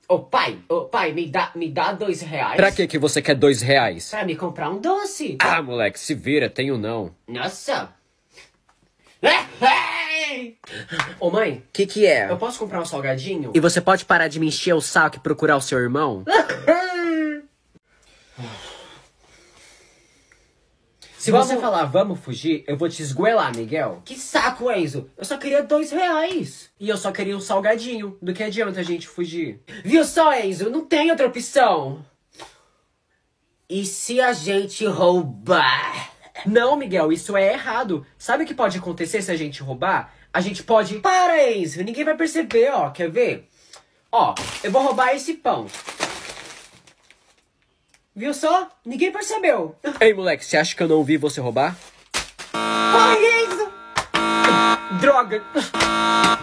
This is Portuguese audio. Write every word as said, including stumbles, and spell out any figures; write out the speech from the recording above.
Ô pai, ô pai, me dá, me dá dois reais. Pra que que você quer dois reais? Pra me comprar um doce. Ah, moleque, se vira, tenho não. Nossa. Ô mãe, Que que é? eu posso comprar um salgadinho? E você pode parar de me encher o saco e procurar o seu irmão? Se Vamos- você falar vamos fugir, eu vou te esgoelar, Miguel. Que saco, Enzo. Eu só queria dois reais. E eu só queria um salgadinho. Do que adianta a gente fugir? Viu só, Enzo? Não tem outra opção. E se a gente roubar? Não, Miguel, isso é errado. Sabe o que pode acontecer se a gente roubar? A gente pode... Para, Enzo. Ninguém vai perceber, ó. Quer ver? Ó, eu vou roubar esse pão. Viu só? Ninguém percebeu. Ei, moleque, você acha que eu não vi você roubar? Ai, Enzo! Droga!